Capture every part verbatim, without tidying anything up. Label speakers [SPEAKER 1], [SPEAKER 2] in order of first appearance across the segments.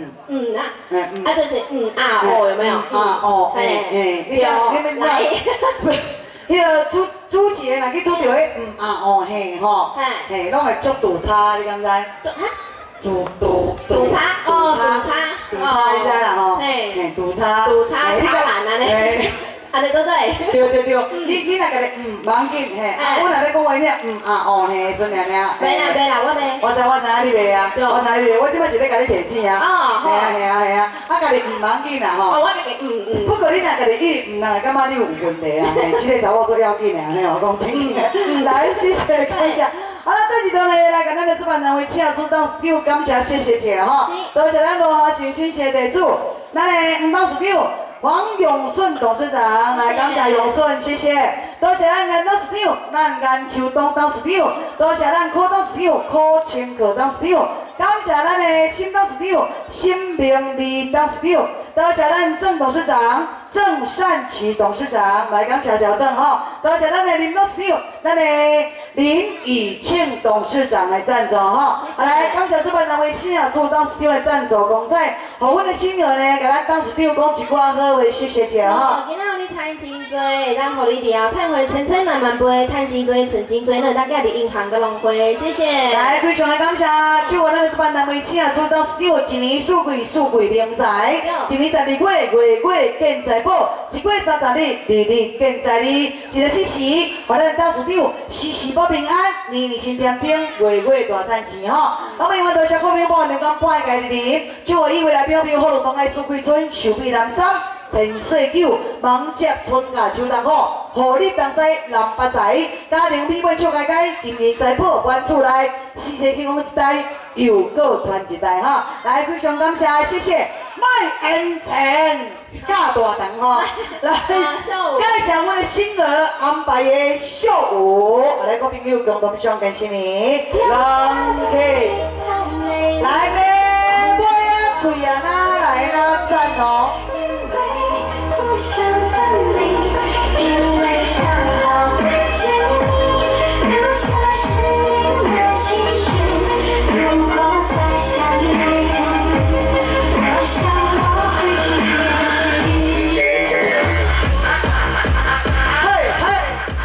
[SPEAKER 1] 嗯
[SPEAKER 2] 嗯啊，
[SPEAKER 1] 嗯嗯，
[SPEAKER 2] 啊就是嗯啊哦有没有？
[SPEAKER 1] 啊哦，哎哎，你看你们那，迄个主主持人若去拄着迄嗯啊哦嘿吼，嘿，拢会足堵差，你敢知？堵堵
[SPEAKER 2] 堵差哦，堵差，
[SPEAKER 1] 堵差，你知啦吼？嘿，堵差，
[SPEAKER 2] 堵差差烂啊呢。 安尼对对？
[SPEAKER 1] 对对对，你你若家己嗯，唔要紧嘿，啊，我若咧讲话你嗯啊哦嘿，阵尔尔。
[SPEAKER 2] 袂啦袂啦，我袂。
[SPEAKER 1] 我知我知影你袂啊，我知你袂，我即摆是咧甲你提醒啊。哦，系啊系啊系啊，啊家己唔要紧啦吼。
[SPEAKER 2] 哦，我家己嗯嗯。不
[SPEAKER 1] 过你若家己一唔，人会感觉你有问题啦，嘿，即个查某最要紧啊，尼我讲真嘅。来，谢谢感谢。好了，这几段呢，来甲咱的主办单位请主董事长感谢谢谢谢哈，多谢咱罗新新协地主，咱的黄董事长。 黄永顺董事长来感谢永顺，谢谢。多谢咱颜董事长，咱颜秋东董事长，多谢咱柯董事长，柯清可董事长，感谢咱的新董事长，新明利董事长，多谢咱郑董事长，郑善奇董事长来感谢小郑哈，多谢咱的林董事长，咱的林以庆董事长来赞助哈。来感谢主办单位请主董事长的赞助，公仔，互阮的新儿呢，甲咱董事长讲一寡好。 谢谢姐哈。
[SPEAKER 2] 今仔有你趁真多，咱互你了，趁回千千万万倍，趁真多，存真多，咱大家伫银行个浪费，谢谢。
[SPEAKER 1] 来，非常的感谢，就我咱的主办单位请主董事长，一年四季四季明财，一年十二月月月见财宝，一月三十日日日见财日，一个时时，我咱董事长时时保平安，年年新添丁，月月大赚钱哈。那么因为多谢各位朋友们讲半个日，就我以为来表表好路东爱苏桂村，寿比南山。 陈岁九，忙接春夏秋冬好，互你东西南发财，家庭美满笑开开，金银财宝关厝内，四界天空一代，又搁传一代哈！来，非常感谢，谢谢，卖恩钱，嫁大堂哈！来，介绍我的新儿安排的秀舞，来，各位朋友共同上感谢你，恭喜！来咩？我呀，贵啊啦，来啦，赞哦！
[SPEAKER 3] 不想分离，因为想好见你，留下生命的期许。如果再相遇，我想我会体谅你。
[SPEAKER 1] 嘿嘿。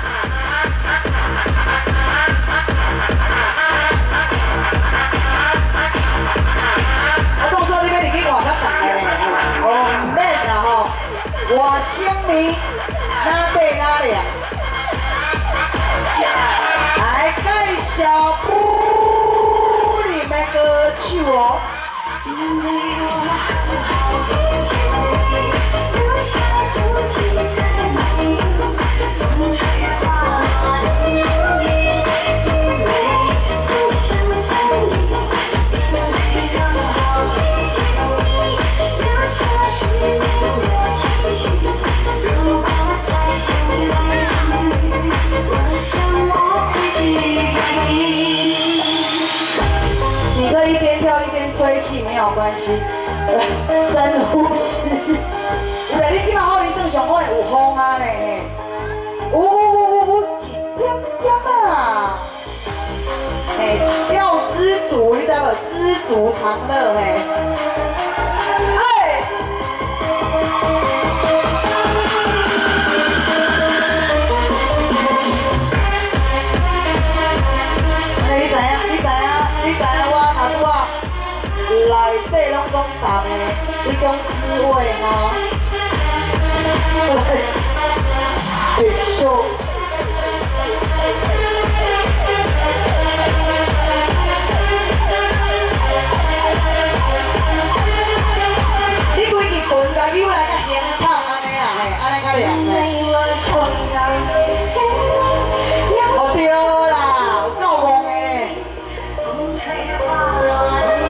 [SPEAKER 1] 我动作你要入去换较重的咧，哦，唔免啦吼。 我心里哪对哪凉，来介绍不里面歌曲哦。因为我好好遇见你，留下足迹在你，风吹花落人雨，因为不想分离，因为刚好遇见你，留下生命的期许。 如果再相遇，我想我会记得你可以一边跳一边吹气，没有关系。深呼吸。有嘞，你今晚好你正上好有风啊呢，呜呜呜，一点点啊。嘿，要知足，你知无？知足常乐嘿。哎。 你知影？你知影？你知影？我头拄啊，内底拢讲重的迄种滋味吼。会笑。